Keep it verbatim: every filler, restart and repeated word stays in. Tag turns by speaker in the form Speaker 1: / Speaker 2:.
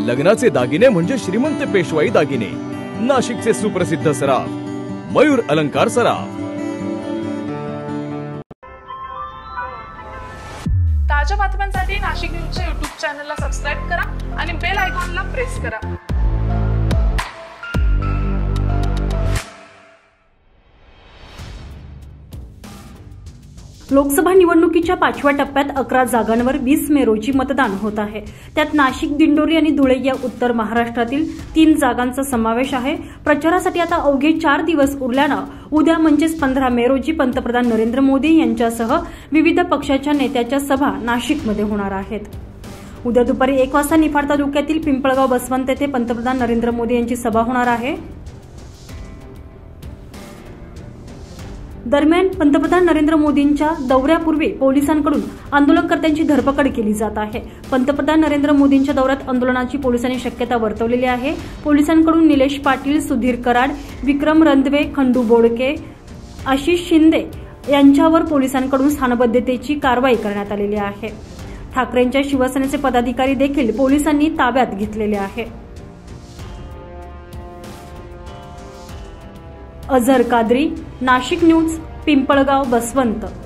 Speaker 1: लग्नाचे दागिने म्हणजे श्रीमंत पेशवाई दागिने, नाशिकचे सुप्रसिद्ध सराफ मयूर अलंकार सराफ।
Speaker 2: ताज्या बातम्यांसाठी नाशिक न्यूजच्या यूट्यूब चॅनलला सबस्क्राइब करा आणि बेल आयकॉनला प्रेस करा।
Speaker 3: लोकसभा निवडणुकीच्या पाचव्या टप्प्यात अकरा जागांवर वीस मे रोजी मतदान होत आहे। त्यात नाशिक, दिंडोरी आणि धुळे या उत्तर महाराष्ट्रातील तीन जागांचा समावेश आहे। प्रचारासाठी आता अवघे चार दिवस उरल्यानं उद्या म्हणजेच पंधरा मे रोजी पंतप्रधान नरेंद्र मोदी यांच्यासह विविध पक्षाच्या नेत्याच्या सभा नाशिकमध्ये होणार आहेत। उद्या दुपारी एक वाजता निफाड तालुक्यातील पिंपळगाव बसवंत येथे पंतप्रधान नरेंद्र मोदी यांची सभा होणार आहे। दरम्यान पंतप्रधान नरेंद्र मोदींच्या दौऱ्यापूर्वी पोलिसांकडून आंदोलनकर्त्यांची धरपकड केली जात आहे। पंतप्रधान नरेंद्र मोदींच्या दौऱ्यात आंदोलनाची पोलिसांनी शक्यता वर्तवलेली आहे। पोलिसांकडून निलेश पाटील, सुधीर कराड, विक्रम रंधवे, खंडू बोडके, आशिष शिंदे यांच्यावर पोलिसांकडून स्थानबद्धतेची कारवाई करण्यात आलेली आहे। ठाकरेंच्या शिवसेनेचे पदाधिकारी देखील पोलिसांनी ताब्यात घेतलेले आहे। अझर कादरी, नाशिक न्यूज, पिंपळगाव बसवंत।